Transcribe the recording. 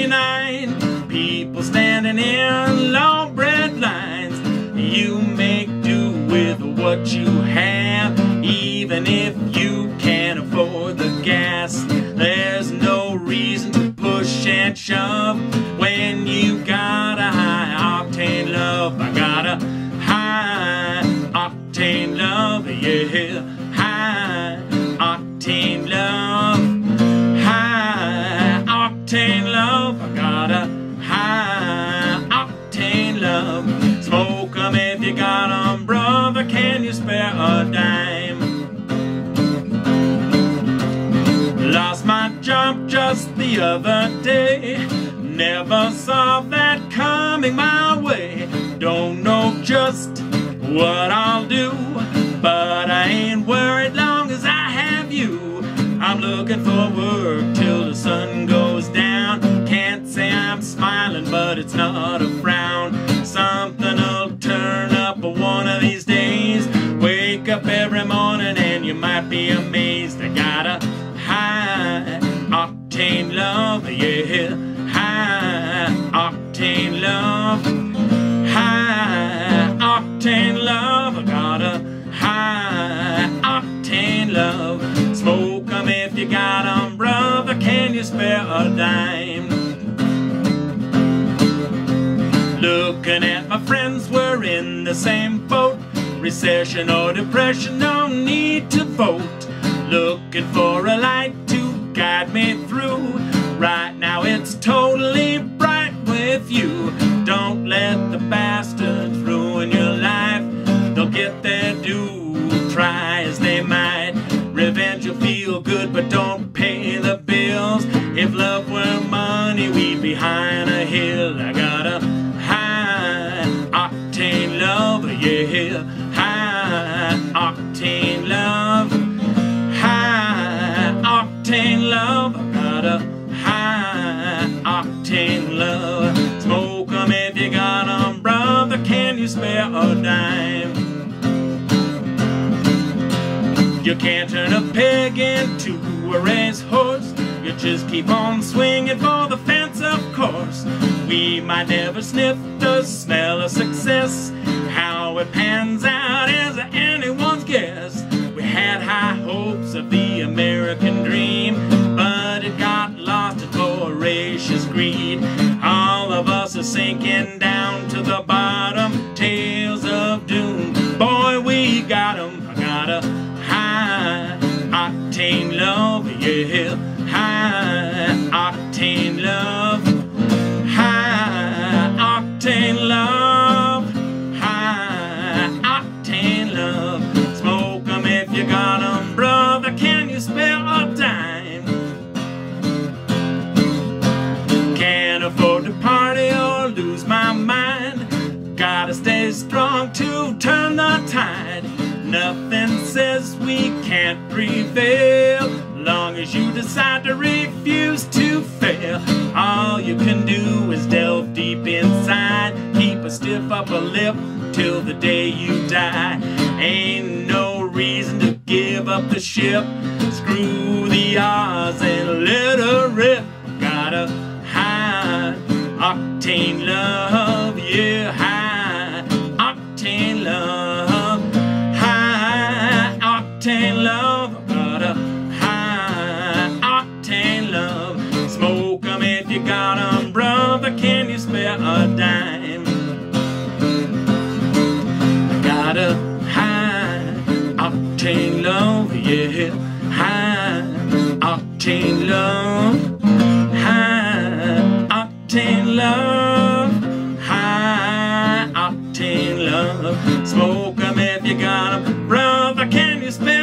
49, people standing in long bread lines. You make do with what you have, even if you can't afford the gas. There's no reason to push and shove when you got a high octane love. I got a high octane love, yeah, high octane love, high octane love. I got a high octane love. Smoke 'em if you got 'em, brother. Can you spare a dime? Lost my job just the other day. Never saw that coming my way. Don't know just what I'll do, but I ain't worried long as I have you. I'm looking for work till the sun goes down. Can't say I'm smiling, but it's not a frown. Something'll turn up one of these days. Wake up every morning and you might be amazed. I got a high octane love, yeah, high octane love, high octane love. I got a high octane love. Smoke 'em if you got 'em, brother. Can you spare a dime? Looking at my friends, we're in the same boat. Recession or depression, no need to vote. Looking for a light to guide me through. Right now it's totally bright with you. Don't let the bastards ruin your life. They'll get their due, try as they might. Revenge will feel good, but don't pay the bills. If love were money, we'd be high on a hill. I got a high octane love, yeah, high octane love, high octane love. I got a high octane love. Smoke 'em if you got 'em, brother. Can you spare a dime? You can't turn a pig into a racehorse. You just keep on swinging for the fence, of course. We might never sniff the smell of success. How it pans out is anyone's guess. We had high hopes of the American dream, but it got lost in voracious greed. All of us are sinking down to the bottom. Tales of doom, boy, we got 'em. I got a high octane love, yeah, high octane love, high octane love, high octane love. Smoke 'em if you got 'em, brother. Can you spare a dime? Can't afford to party or lose my mind. Gotta stay strong to turn the tide. Nothing says we can't prevail, long as you decide to refuse to fail. All you can do is delve deep inside. Keep a stiff upper lip till the day you die. Ain't no reason to give up the ship. Screw the odds and let her rip. Got a high octane love, yeah, high octane love, high octane love. Got a high octane love. Smoke 'em if you got 'em, brother. Can you spare a dime? I got a high octane love, yeah, high octane love, high octane love, high octane love. Smoke 'em if you got 'em, brother. Can you spare